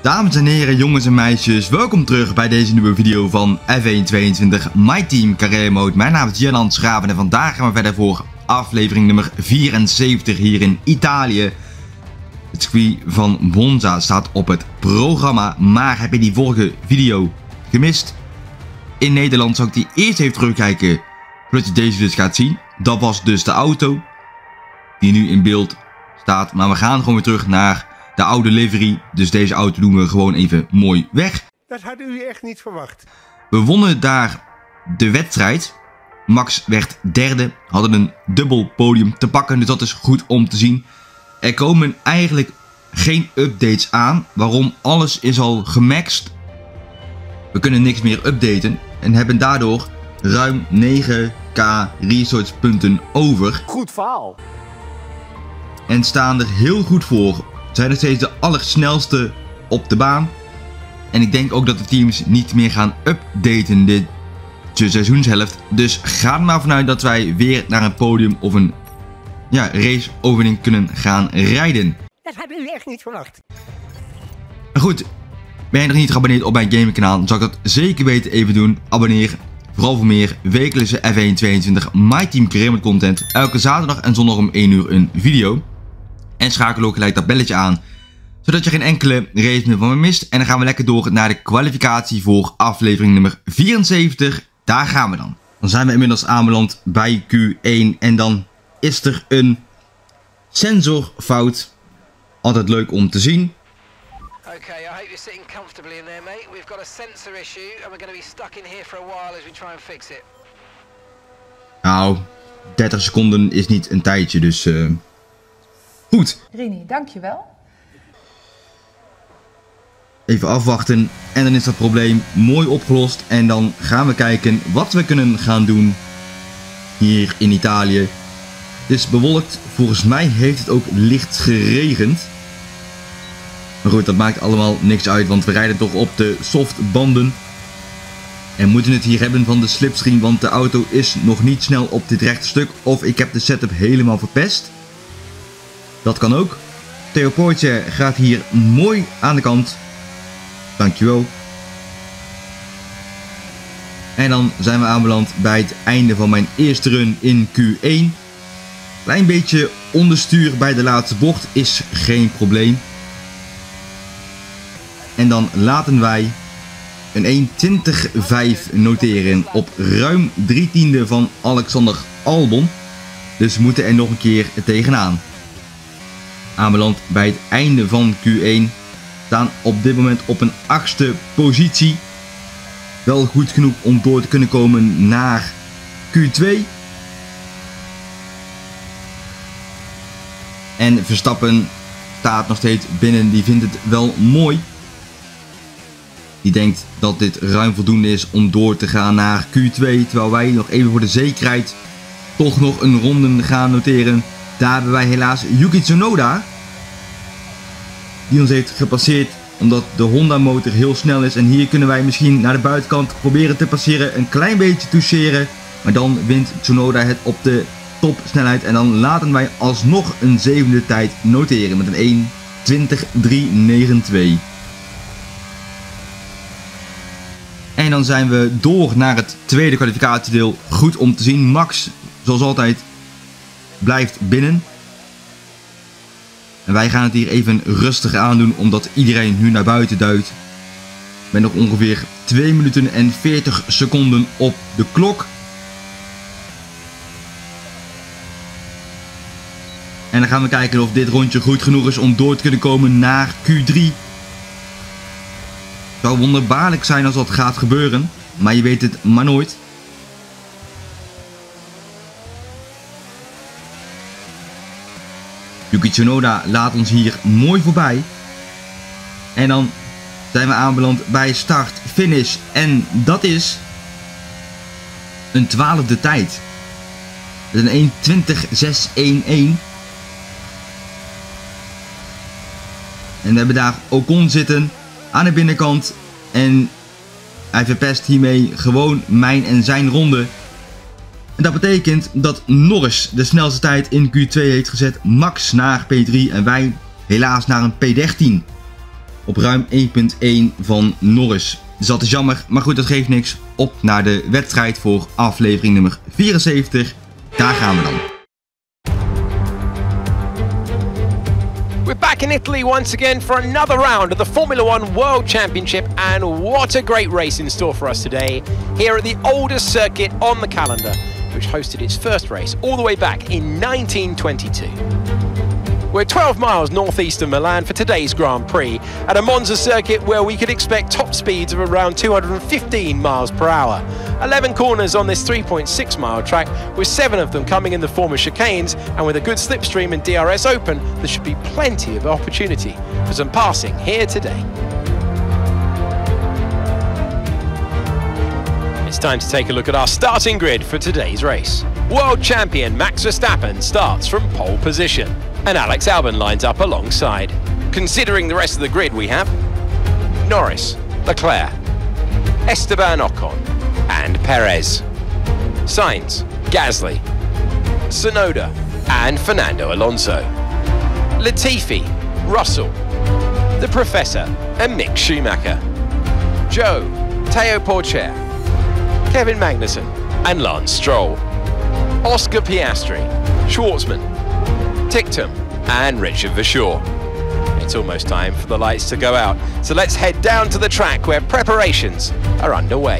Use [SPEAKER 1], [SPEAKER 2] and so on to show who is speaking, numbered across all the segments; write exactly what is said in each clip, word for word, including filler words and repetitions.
[SPEAKER 1] Dames en heren, jongens en meisjes, welkom terug bij deze nieuwe video van F één tweeëntwintig My Team Carrière Mode. Mijn naam is Jan Schraven en vandaag gaan we verder voor aflevering nummer vierenzeventig hier in Italië. Het circuit van Monza staat op het programma, maar heb je die vorige video gemist? In Nederland zal ik die eerst even terugkijken voordat je deze dus gaat zien. Dat was dus de auto die nu in beeld staat, maar we gaan gewoon weer terug naar de oude livery, dus deze auto doen we gewoon even mooi weg.
[SPEAKER 2] Dat hadden u echt niet verwacht.
[SPEAKER 1] We wonnen daar de wedstrijd. Max werd derde, hadden een dubbel podium te pakken, dus dat is goed om te zien. Er komen eigenlijk geen updates aan, waarom alles is al gemaxt. We kunnen niks meer updaten en hebben daardoor ruim negen k resource punten over.
[SPEAKER 2] Goed verhaal.
[SPEAKER 1] En staan er heel goed voor. Zijn nog steeds de allersnelste op de baan. En ik denk ook dat de teams niet meer gaan updaten dit seizoenshelft. Dus ga er maar vanuit dat wij weer naar een podium of een ja, race overwinning kunnen gaan rijden.
[SPEAKER 2] Dat hadden u echt niet verwacht.
[SPEAKER 1] Goed, ben je nog niet geabonneerd op mijn gamingkanaal, dan zou ik dat zeker weten even doen. Abonneer, vooral voor meer wekelijkse F één tweeëntwintig My Team Carrière Mode content. Elke zaterdag en zondag om één uur een video. En schakel ook gelijk dat belletje aan, zodat je geen enkele race meer van me mist. En dan gaan we lekker door naar de kwalificatie voor aflevering nummer vierenzeventig. Daar gaan we dan. Dan zijn we inmiddels aanbeland bij Q één en dan is er een sensorfout. Altijd leuk om te zien.
[SPEAKER 3] Okay, I hope you're sitting comfortably in there, mate. We've got a sensor issue and we're going to be stuck in here for a while as we try and fix it.
[SPEAKER 1] Nou, dertig seconden is niet een tijdje, dus uh... goed.
[SPEAKER 4] Rini, dankjewel.
[SPEAKER 1] Even afwachten en dan is dat probleem mooi opgelost. En dan gaan we kijken wat we kunnen gaan doen hier in Italië. Het is bewolkt. Volgens mij heeft het ook licht geregend. Maar goed, dat maakt allemaal niks uit, want we rijden toch op de softbanden. En moeten het hier hebben van de slipstream, want de auto is nog niet snel op dit rechte stuk. Of ik heb de setup helemaal verpest. Dat kan ook. Theo Poortje gaat hier mooi aan de kant. Dankjewel. En dan zijn we aanbeland bij het einde van mijn eerste run in Q één. Klein beetje onderstuur bij de laatste bocht is geen probleem. En dan laten wij een één twintig vijf noteren op ruim drie tiende van Alexander Albon. Dus we moeten er nog een keer tegenaan. Aanbeland bij het einde van Q één. Staan op dit moment op een achtste positie. Wel goed genoeg om door te kunnen komen naar Q twee. En Verstappen staat nog steeds binnen. Die vindt het wel mooi. Die denkt dat dit ruim voldoende is om door te gaan naar Q twee. Terwijl wij nog even voor de zekerheid toch nog een ronde gaan noteren. Daar hebben wij helaas Yuki Tsunoda. Die ons heeft gepasseerd omdat de Honda motor heel snel is. En hier kunnen wij misschien naar de buitenkant proberen te passeren. Een klein beetje toucheren. Maar dan wint Tsunoda het op de topsnelheid. En dan laten wij alsnog een zevende tijd noteren met een één twintig drie negenentwintig. En dan zijn we door naar het tweede kwalificatiedeel. Goed om te zien. Max, zoals altijd, blijft binnen. En wij gaan het hier even rustig aandoen, omdat iedereen nu naar buiten duikt. Met nog ongeveer twee minuten en veertig seconden op de klok. En dan gaan we kijken of dit rondje goed genoeg is om door te kunnen komen naar Q drie. Het zou wonderbaarlijk zijn als dat gaat gebeuren, maar je weet het maar nooit. Yuki Tsunoda laat ons hier mooi voorbij. En dan zijn we aanbeland bij start, finish. En dat is een twaalfde tijd. Dat is een één twintig zes elf. En we hebben daar Ocon zitten aan de binnenkant. En hij verpest hiermee gewoon mijn en zijn ronde. En dat betekent dat Norris de snelste tijd in Q twee heeft gezet. Max naar P drie en wij helaas naar een P dertien. op ruim één komma één van Norris. Dus dat is jammer, maar goed, dat geeft niks. Op naar de wedstrijd voor aflevering nummer vierenzeventig. Daar gaan we dan.
[SPEAKER 4] We're back in Italy once again for another round of the Formula One World Championship, and what a great race in store for us today here at the oldest circuit on the calendar, which hosted its first race all the way back in nineteen twenty-two. We're twelve miles northeast of Milan for today's Grand Prix at a Monza circuit where we could expect top speeds of around two hundred fifteen miles per hour. eleven corners on this three point six mile track, with seven of them coming in the form of chicanes, and with a good slipstream and D R S open, there should be plenty of opportunity for some passing here today. It's time to take a look at our starting grid for today's race. World champion Max Verstappen starts from pole position, and Alex Albon lines up alongside. Considering the rest of the grid, we have Norris, Leclerc, Esteban Ocon and Perez, Sainz, Gasly, Tsunoda and Fernando Alonso, Latifi, Russell, the Professor and Mick Schumacher, Joe, Teo Porcher, Kevin Magnussen and Lance Stroll, Oscar Piastri, Schwartzman, Ticktum and Richard Verschoor. It's almost time for the lights to go out, so let's head down to the track where preparations are underway.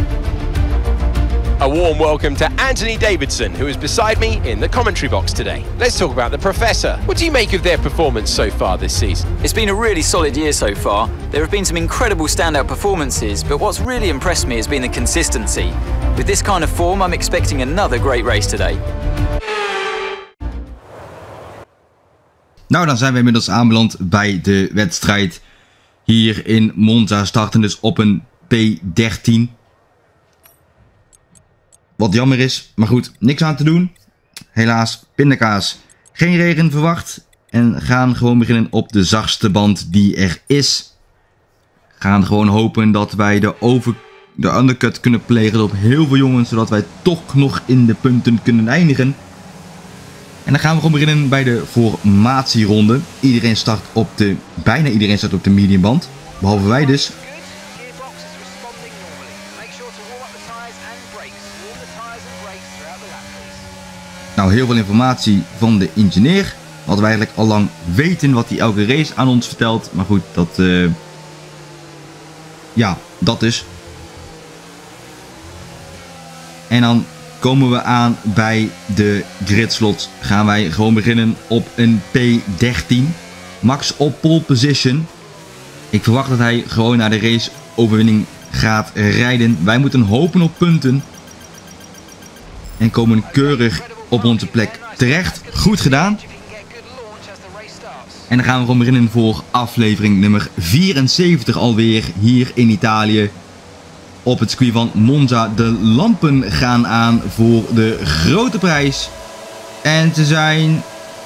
[SPEAKER 4] A warm welcome to Anthony Davidson, who is beside me in the commentary box today. Let's talk about the Professor. What do you make of their performance so far this season?
[SPEAKER 5] It's been a really solid year so far. There have been some incredible standout performances, but what's really impressed me has been the consistency. With this kind of form, I'm expecting another great race today.
[SPEAKER 1] Nou, dan zijn we inmiddels aanbeland bij de wedstrijd hier in Monza. Starten dus op een P dertien. Wat jammer is, maar goed, niks aan te doen. Helaas, pindakaas. Geen regen verwacht. En gaan gewoon beginnen op de zachtste band die er is. Gaan gewoon hopen dat wij de, over, de undercut kunnen plegen op heel veel jongens. Zodat wij toch nog in de punten kunnen eindigen. En dan gaan we gewoon beginnen bij de formatieronde. Iedereen start op de, bijna iedereen start op de mediumband. Behalve wij dus. Nou, heel veel informatie van de ingenieur. Wat we eigenlijk al lang weten wat hij elke race aan ons vertelt. Maar goed, dat... Uh, ja, dat dus. En dan komen we aan bij de gridslots. Gaan wij gewoon beginnen op een P dertien. Max op pole position. Ik verwacht dat hij gewoon naar de race overwinning gaat rijden. Wij moeten hopen op punten. En komen keurig op onze plek terecht. Goed gedaan. En dan gaan we gewoon beginnen voor aflevering nummer vierenzeventig alweer hier in Italië. Op het circuit van Monza. De lampen gaan aan voor de grote prijs. En ze zijn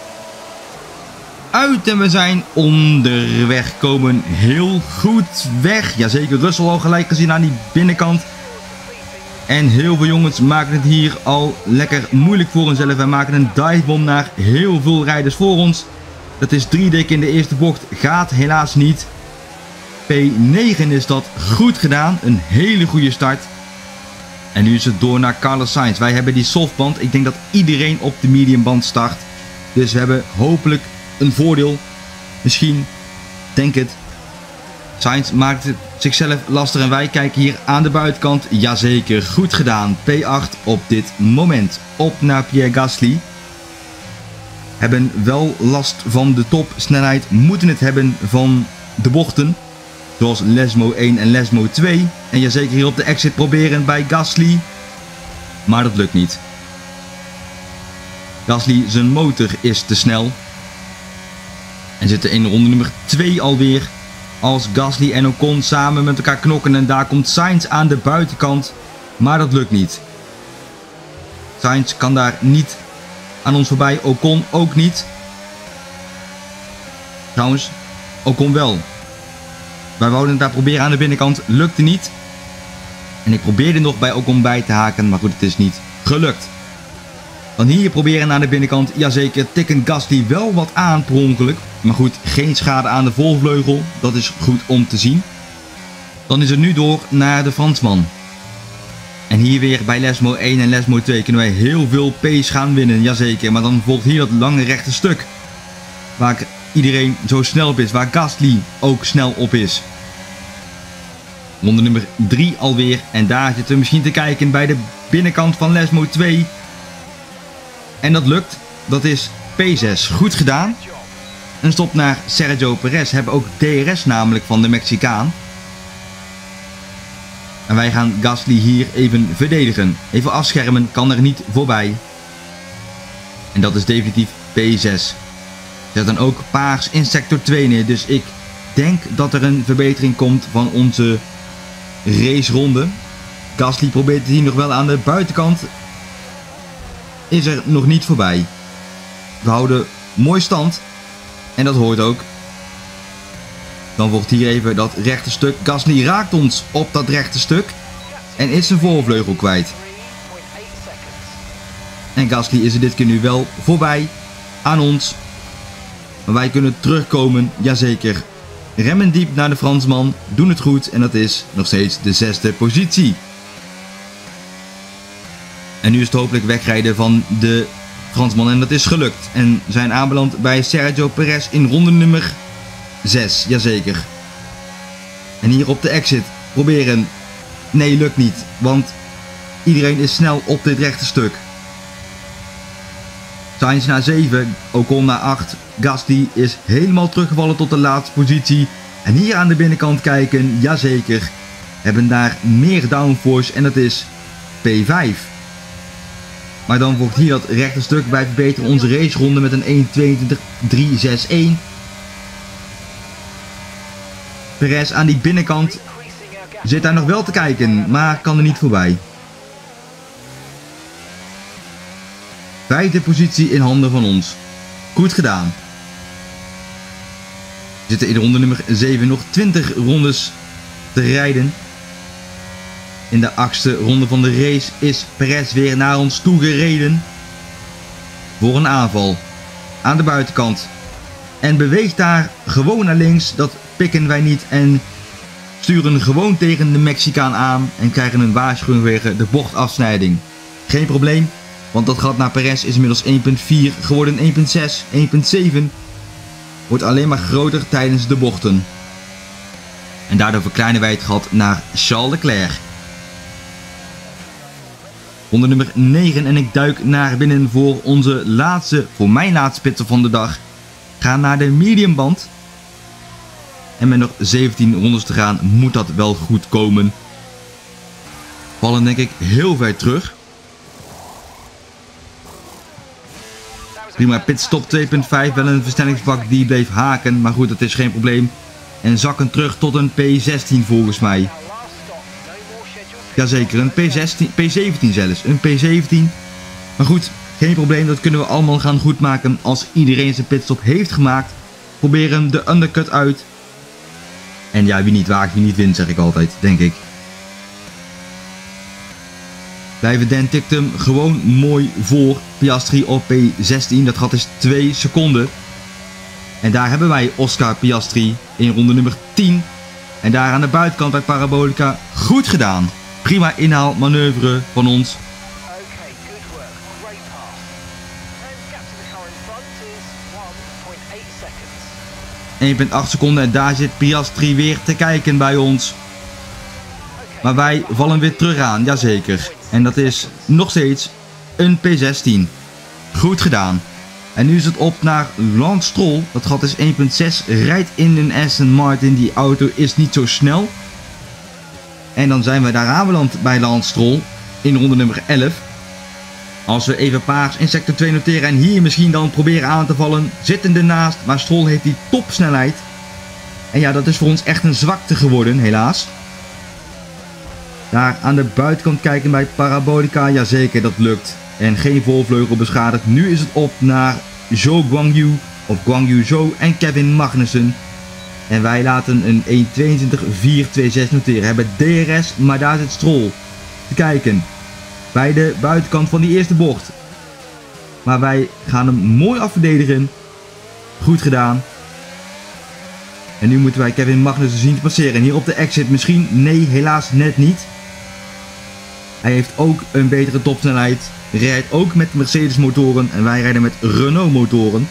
[SPEAKER 1] uit en we zijn onderweg. Komen heel goed weg. Jazeker, Russell al gelijk gezien aan die binnenkant. En heel veel jongens maken het hier al lekker moeilijk voor hunzelf. Wij maken een divebomb naar heel veel rijders voor ons. Dat is drie dik in de eerste bocht. Gaat helaas niet. P negen is dat goed gedaan. Een hele goede start. En nu is het door naar Carlos Sainz. Wij hebben die softband. Ik denk dat iedereen op de mediumband start. Dus we hebben hopelijk een voordeel. Misschien. Denk het. Sainz maakt het zichzelf lastig en wij kijken hier aan de buitenkant. Jazeker, goed gedaan. P acht op dit moment. Op naar Pierre Gasly. Hebben wel last van de topsnelheid. Moeten het hebben van de bochten. Zoals Lesmo één en Lesmo twee. En jazeker hier op de exit proberen bij Gasly. Maar dat lukt niet. Gasly, zijn motor is te snel. En zitten in ronde nummer twee alweer. Als Gasly en Ocon samen met elkaar knokken. En daar komt Sainz aan de buitenkant. Maar dat lukt niet. Sainz kan daar niet aan ons voorbij. Ocon ook niet. Trouwens, Ocon wel. Wij wouden het daar proberen aan de binnenkant. Lukte niet. En ik probeerde nog bij Ocon bij te haken. Maar goed, het is niet gelukt. Dan hier proberen naar de binnenkant. Jazeker, tikken Gasly wel wat aan per ongeluk. Maar goed, geen schade aan de voorvleugel. Dat is goed om te zien. Dan is het nu door naar de Fransman. En hier weer bij Lesmo één en Lesmo twee kunnen wij heel veel pace gaan winnen. Jazeker, maar dan volgt hier dat lange rechte stuk. Waar iedereen zo snel op is. Waar Gasly ook snel op is. Ronde nummer drie alweer. En daar zitten we misschien te kijken bij de binnenkant van Lesmo twee. En dat lukt. Dat is P zes. Goed gedaan. Een stop naar Sergio Perez. Hebben ook D R S namelijk van de Mexicaan. En wij gaan Gasly hier even verdedigen. Even afschermen. Kan er niet voorbij. En dat is definitief P zes. Zet dan ook paars in sector twee neer. Dus ik denk dat er een verbetering komt van onze raceronde. Gasly probeert het hier nog wel aan de buitenkant. Is er nog niet voorbij. We houden mooi stand. En dat hoort ook. Dan volgt hier even dat rechte stuk. Gasly raakt ons op dat rechte stuk. En is zijn voorvleugel kwijt. En Gasly is er dit keer nu wel voorbij. Aan ons. Maar wij kunnen terugkomen. Jazeker. Remmen diep naar de Fransman. Doen het goed. En dat is nog steeds de zesde positie. En nu is het hopelijk wegrijden van de Fransman. En dat is gelukt. En zijn aanbeland bij Sergio Perez in ronde nummer zes. Jazeker. En hier op de exit proberen. Nee, lukt niet. Want iedereen is snel op dit rechte stuk. Sainz naar zeven. Ocon naar acht. Gasly is helemaal teruggevallen tot de laatste positie. En hier aan de binnenkant kijken. Jazeker. Hebben daar meer downforce. En dat is P vijf. Maar dan volgt hier dat rechte stuk. Wij verbeteren onze raceronde met een één tweeëntwintig drie zes een. Perez aan die binnenkant zit daar nog wel te kijken, maar kan er niet voorbij. Vijfde positie in handen van ons. Goed gedaan. We zitten in de ronde nummer zeven. Nog twintig rondes te rijden. In de achtste ronde van de race is Perez weer naar ons toe gereden. Voor een aanval. Aan de buitenkant. En beweegt daar gewoon naar links. Dat pikken wij niet. En sturen gewoon tegen de Mexicaan aan. En krijgen een waarschuwing wegen de bochtafsnijding. Geen probleem. Want dat gat naar Perez is inmiddels één punt vier geworden. één punt zes. één punt zeven. Wordt alleen maar groter tijdens de bochten. En daardoor verkleinen wij het gat naar Charles Leclerc. Ronde nummer negen en ik duik naar binnen voor onze laatste, voor mijn laatste pitstop van de dag. Ga naar de mediumband. En met nog zeventien rondes te gaan moet dat wel goed komen. Vallen denk ik heel ver terug. Prima pitstop twee punt vijf, wel een versnellingsbak die bleef haken, maar goed, dat is geen probleem. En zakken terug tot een P zestien volgens mij. Jazeker, een P zestien, P zeventien zelfs, een P zeventien. Maar goed, geen probleem, dat kunnen we allemaal gaan goedmaken als iedereen zijn pitstop heeft gemaakt. Proberen de undercut uit. En ja, wie niet waagt, wie niet wint, zeg ik altijd, denk ik. Blijven Dan tikt hem gewoon mooi voor Piastri op P zestien. Dat gat is twee seconden. En daar hebben wij Oscar Piastri in ronde nummer tien. En daar aan de buitenkant bij Parabolica goed gedaan. Prima inhaalmanoeuvre van ons. één komma acht seconden en daar zit Piastri weer te kijken bij ons. Maar wij vallen weer terug aan, jazeker. En dat is nog steeds een P zestien. Goed gedaan. En nu is het op naar Lance Stroll. Dat gat is één komma zes. Rijdt in een Aston Martin. Die auto is niet zo snel. En dan zijn we daar aanbeland bij Lance Stroll. In ronde nummer elf. Als we even paars in sector twee noteren. En hier misschien dan proberen aan te vallen. Zitten ernaast. Maar Stroll heeft die topsnelheid. En ja, dat is voor ons echt een zwakte geworden, helaas. Daar aan de buitenkant kijken bij Parabolica. Jazeker, dat lukt. En geen voorvleugel beschadigd. Nu is het op naar Zhou Guanyu. Of Guanyu Zhou en Kevin Magnussen. En wij laten een één tweeëntwintig vier zesentwintig noteren. Hebben D R S, maar daar zit Stroll te kijken. Bij de buitenkant van die eerste bocht. Maar wij gaan hem mooi afverdedigen. Goed gedaan. En nu moeten wij Kevin Magnussen zien te passeren. En hier op de exit misschien. Nee, helaas net niet. Hij heeft ook een betere topsnelheid. Rijdt ook met Mercedes motoren. En wij rijden met Renault motoren.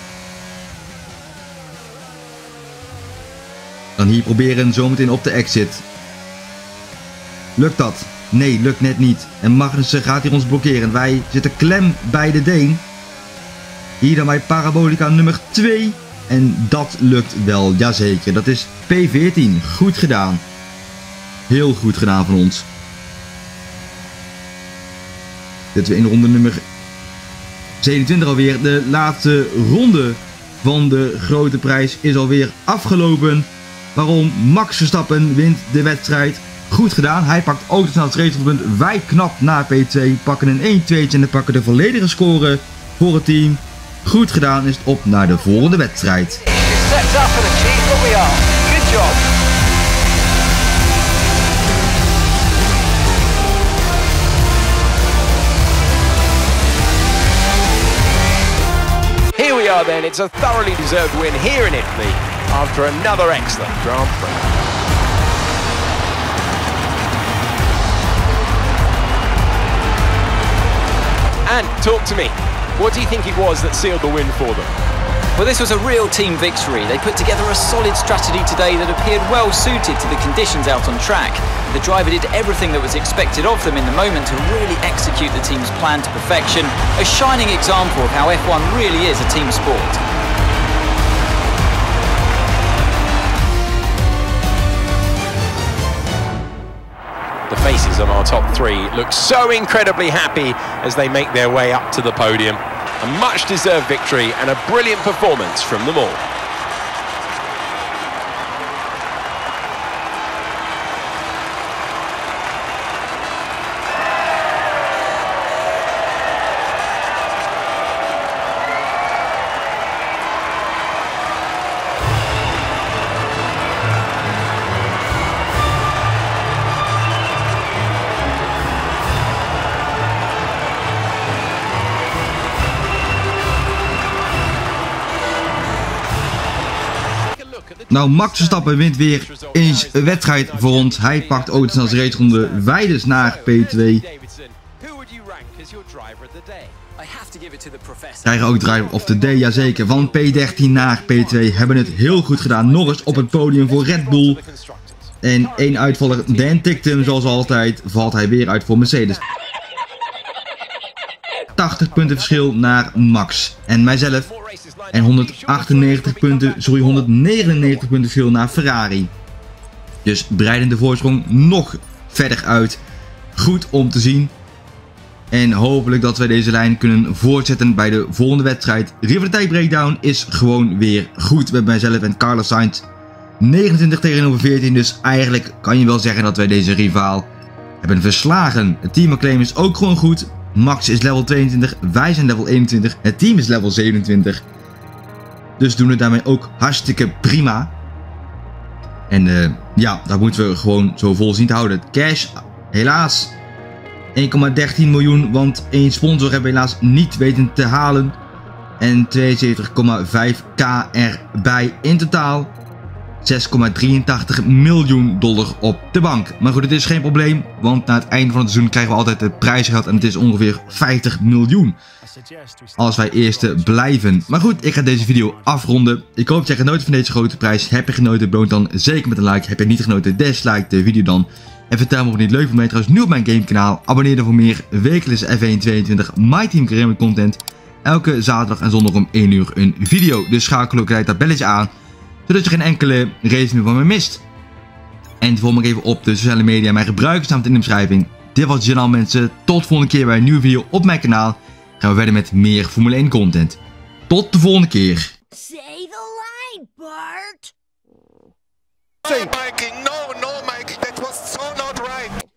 [SPEAKER 1] Dan hier proberen zometeen op de exit. Lukt dat? Nee, lukt net niet. En Magnussen gaat hier ons blokkeren. Wij zitten klem bij de Deen. Hier dan bij Parabolica nummer twee. En dat lukt wel, jazeker. Dat is P veertien. Goed gedaan. Heel goed gedaan van ons. Zitten we in ronde nummer zevenentwintig alweer. De laatste ronde van de grote prijs is alweer afgelopen. Waarom? Max Verstappen wint de wedstrijd. Goed gedaan. Hij pakt ook het snelste racepunt. Wij knap na P twee. Pakken een één tweetje en dan pakken de volledige score voor het team. Goed gedaan, is het op naar de volgende wedstrijd.
[SPEAKER 4] Here we are then, it's a thoroughly deserved win here in Italy after another excellent Grand Prix. And talk to me. What do you think it was that sealed the win for them?
[SPEAKER 5] Well, this was a real team victory. They put together a solid strategy today that appeared well suited to the conditions out on track. The driver did everything that was expected of them in the moment to really execute the team's plan to perfection. A shining example of how F one really is a team sport.
[SPEAKER 4] The faces on our top three look so incredibly happy as they make their way up to the podium. A much deserved victory and a brilliant performance from them all.
[SPEAKER 1] Nou, Max Verstappen wint weer eens een wedstrijd voor ons. Hij pakt ook de snelste raceronde. Wij dus naar P twee. Krijgen ook driver of the day, jazeker. Van P dertien naar P twee hebben het heel goed gedaan. Norris op het podium voor Red Bull. En één uitvaller, Dan Ticktum, zoals altijd, valt hij weer uit voor Mercedes. tachtig punten verschil naar Max en mijzelf. En honderdachtennegentig punten, sorry, honderdnegenennegentig punten verschil naar Ferrari. Dus breiden de voorsprong nog verder uit. Goed om te zien. En hopelijk dat wij deze lijn kunnen voortzetten bij de volgende wedstrijd. Rivaliteit Breakdown is gewoon weer goed met mijzelf en Carlos Sainz. negenentwintig tegenover veertien, dus eigenlijk kan je wel zeggen dat wij deze rivaal hebben verslagen. Het team acclaim is ook gewoon goed. Max is level tweeëntwintig, wij zijn level eenentwintig, het team is level zevenentwintig. Dus doen het daarmee ook hartstikke prima. En uh, ja, dat moeten we gewoon zo vol zien te houden. Cash, helaas één komma dertien miljoen, want één sponsor hebben we helaas niet weten te halen. En tweeënzeventig komma vijf k erbij in totaal. zes komma drieëntachtig miljoen dollar op de bank. Maar goed, het is geen probleem, want na het einde van het seizoen krijgen we altijd het prijsgeld en het is ongeveer vijftig miljoen. Als wij eerste blijven. Maar goed, ik ga deze video afronden. Ik hoop dat jij genoten van deze grote prijs. Heb je genoten, beloon dan zeker met een like. Heb je niet genoten, dislike de video dan. En vertel me of het niet leuk vond. Ben je trouwens nieuw op mijn gamekanaal. Abonneer dan voor meer wekelijkse F één tweeëntwintig My Team Career content. Elke zaterdag en zondag om één uur een video. Dus schakel ook gelijk dat belletje aan, zodat je geen enkele race meer van me mist. En volg me even op de sociale media. Mijn gebruikersnaam staat in de beschrijving. Dit was het journaal, mensen. Tot de volgende keer bij een nieuwe video op mijn kanaal. Gaan we verder met meer Formule één content. Tot de volgende keer.
[SPEAKER 6] Say the line, Bart.
[SPEAKER 2] No, Mikey, no, no, Mikey, that was so not right.